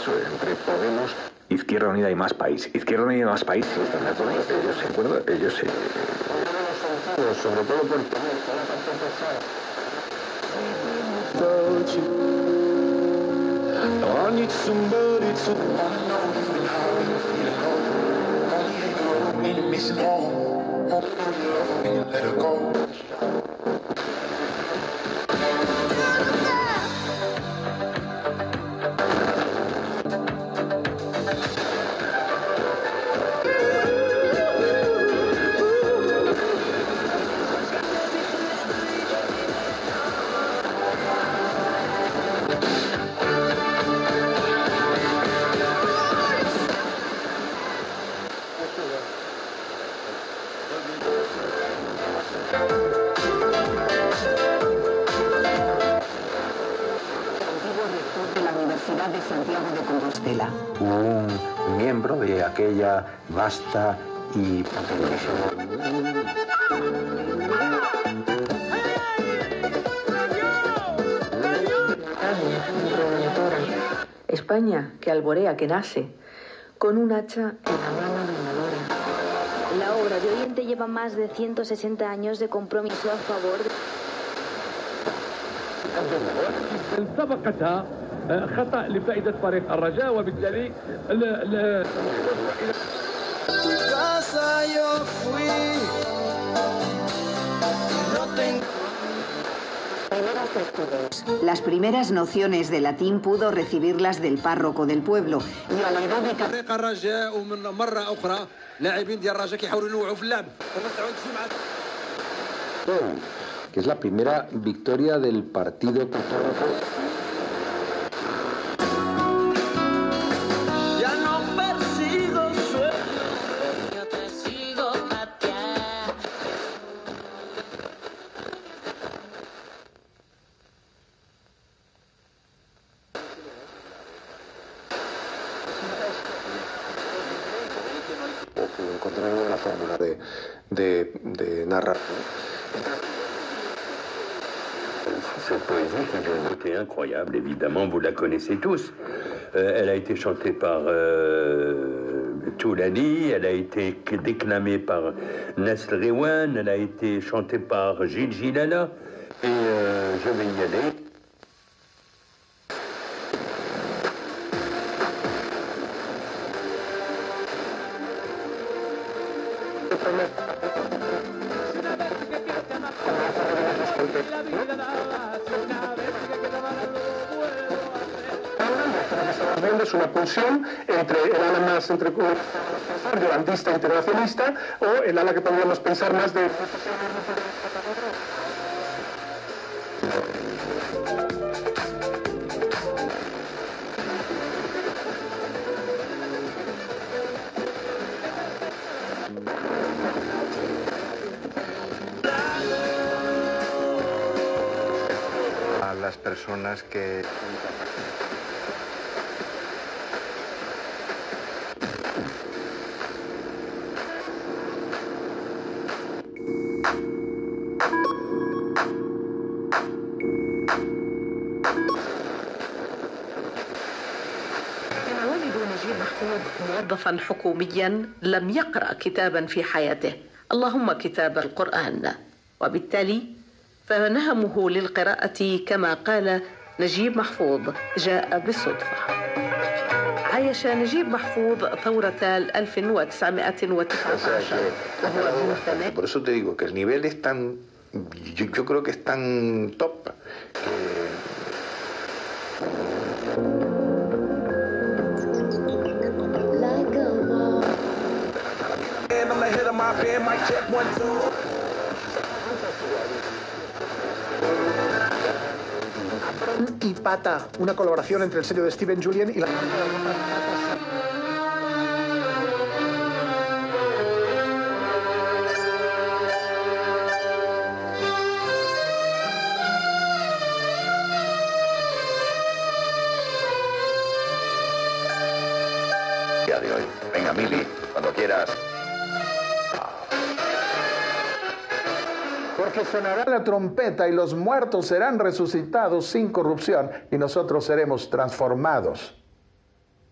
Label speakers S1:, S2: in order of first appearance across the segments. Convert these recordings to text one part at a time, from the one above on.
S1: entre Podemos, Izquierda Unida y Más País. Izquierda Unida y Más País sí están de acuerdo. Ellos se acuerdan, ellos se... sobre todo por tener toda la parte pesada. I need somebody to missing home. Let her go.
S2: de Santiago de Compostela.
S3: Un miembro de aquella vasta y
S2: España, que alborea, que nace, con un hacha en la mano vengadora.
S4: La obra de Oriente lleva más de 160 años de compromiso a favor de...
S5: سبقتها خطأ لفائدة فريق الرجاء وبالتالي
S2: Las primeras nociones de latín pudo recibirlas del párroco del pueblo. Y a la edad de
S6: فريق الرجاء ومن مرة أخرى لاعبين ديال الرجاء كيحاولوا ينوعوا في اللعب.
S3: que es la primera victoria del Partido Católico.
S6: Ya no persigo sueños, yo te sigo patear.
S1: O encontrar una fórmula de narrar.
S7: Cette poésie qui vient de côté incroyable, évidemment, vous la connaissez tous. Elle a été chantée par Toulani, elle a été déclamée par Nasr Rewan, elle a été chantée par Gilles Gilala, et je vais y aller.
S8: Es una pulsión entre el ala más garantista internacionalista o el ala que podríamos pensar más de...
S1: A las personas que...
S2: موظفا حكوميا لم يقرأ كتابا في حياته، اللهم كتاب القرآن، وبالتالي فنهمه للقراءة كما قال نجيب محفوظ جاء بالصدفة. عايش نجيب محفوظ ثورة 1919 وهو ابن ثمان.
S1: Por eso te digo que el nivel es tan... Yo creo que es tan top que...
S8: Y Pata, una colaboración entre el sello de Steven Julien y la...
S1: Día de hoy. Venga, Mili, cuando quieras.
S8: Porque sonará la trompeta y los muertos serán resucitados sin corrupción y nosotros seremos transformados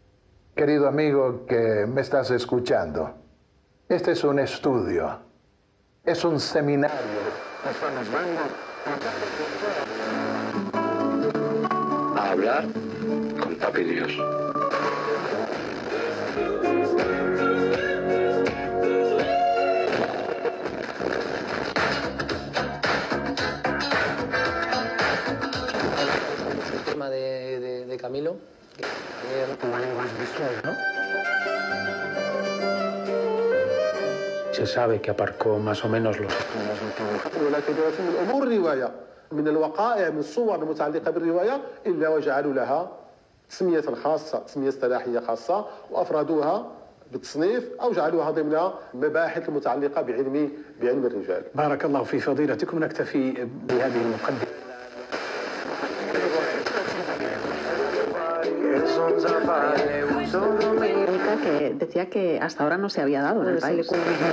S9: Querido amigo que me estás escuchando, este es un estudio, es un seminario.
S1: A hablar con Papi Dios.
S10: El tema de Camilo.
S9: Como lenguas visuales, ¿no?
S3: Se sabe que aparcó más o menos los...
S8: ولكن من الامور الروايه من الوقائع من الصور المتعلقه بالروايه الا وجعلوا لها تسميه خاصه، تسميه اصطلاحيه خاصه، وافردوها بالتصنيف او جعلوها ضمن مباحث المتعلقه بعلم الرجال.
S11: بارك الله في فضيلتكم، نكتفي بهذه المقدمه.
S12: Que decía que hasta ahora no se había dado en el país.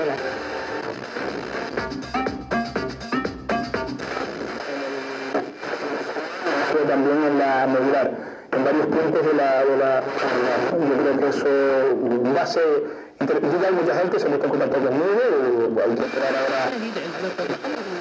S8: También en la medular, en varios puntos de la yo creo que eso va a ser... Hay mucha gente se me está contactando conmigo, hay que esperar ahora...